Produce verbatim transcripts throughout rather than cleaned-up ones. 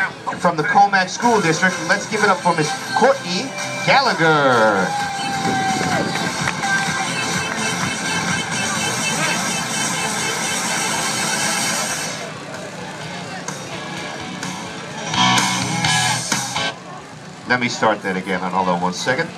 from the Comac School District. Let's give it up for Miss Courtney Gallagher. Let me start that again. Hold on one second.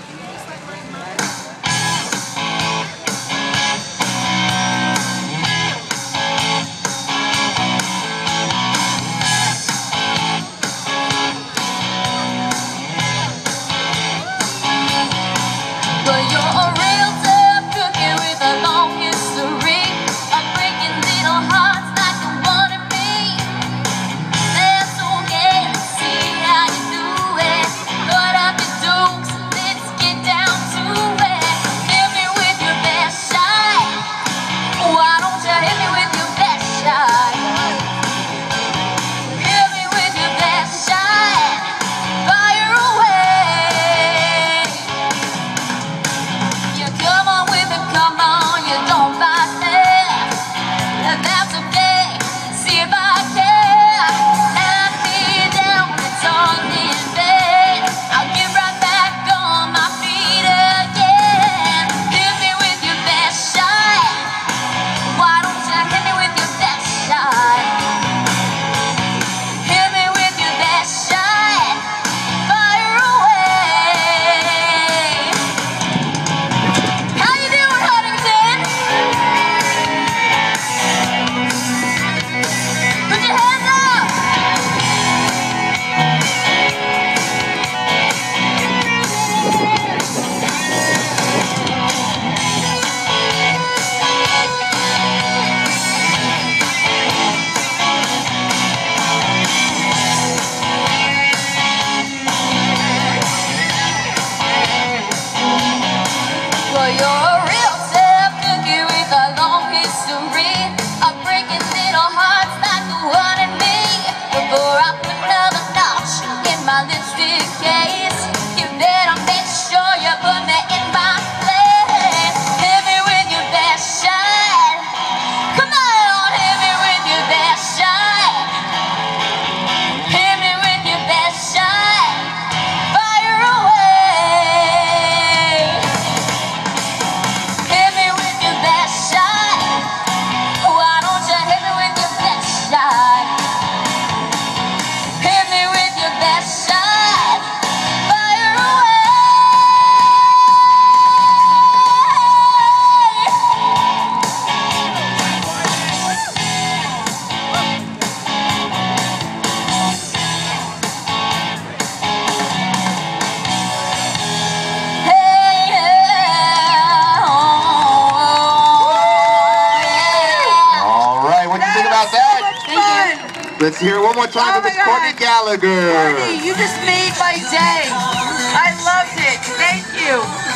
Let's hear it one more time oh for Miss Courtney Gallagher. Courtney, you just made my day. I loved it. Thank you.